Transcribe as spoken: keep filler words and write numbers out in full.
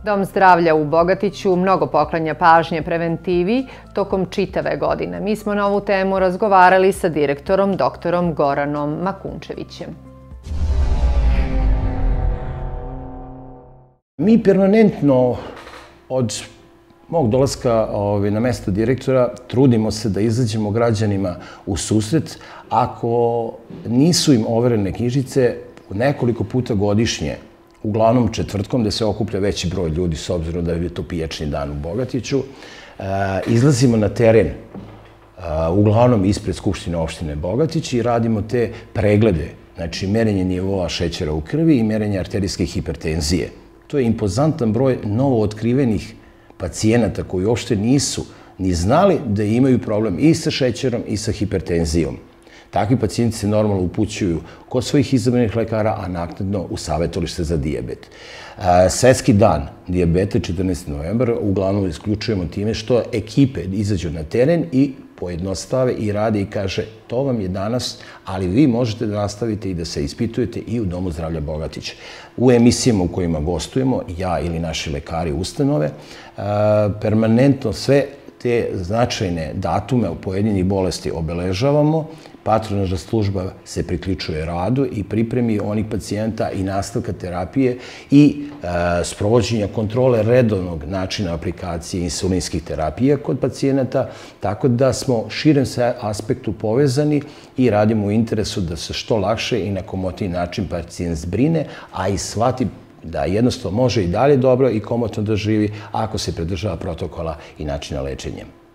Dom zdravlja u Bogatiću mnogo poklanja pažnje preventivi tokom čitave godine. Mi smo na ovu temu razgovarali sa direktorom doktorom Goranom Makunčevićem. Mi permanentno od mog dolaska na mesto direktora trudimo se da izađemo građanima u susret. Ako nisu im overene knjižice, nekoliko puta godišnje, uglavnom četvrtkom, gde se okuplja veći broj ljudi, s obzirom da je to pijačni dan u Bogatiću, izlazimo na teren, uglavnom ispred Skupštine opštine Bogatić, i radimo te preglede, znači merenje nivoa šećera u krvi i merenje arterijske hipertenzije. To je impozantan broj novootkrivenih pacijenata koji uopšte nisu ni znali da imaju problem i sa šećerom i sa hipertenzijom. Takvi pacijenti se normalno upućuju kod svojih izabranih lekara, a naknadno u savjetovalište za dijabet. Svetski dan dijabeta, četrnaesti novembar, uglavnom isključujemo time što ekipe izađu na teren i pojednostave i rade i kaže to vam je danas, ali vi možete da nastavite i da se ispitujete i u Domu zdravlja Bogatić. U emisijama u kojima gostujemo, ja ili naši lekari ustanove, permanentno sve te značajne datume u pojedinih bolesti obeležavamo. Patronažna služba se priključuje radu i pripremi onih pacijenta i nastavka terapije i sprovođenja kontrole redovnog načina aplikacije insulinskih terapija kod pacijenata, tako da smo širem se aspektu povezani i radimo u interesu da se što lakše i na komotniji način pacijent zbrine, a i shvati da jednostavno može i dalje dobro i komotno da živi ako se pridržava protokola i načina lečenja.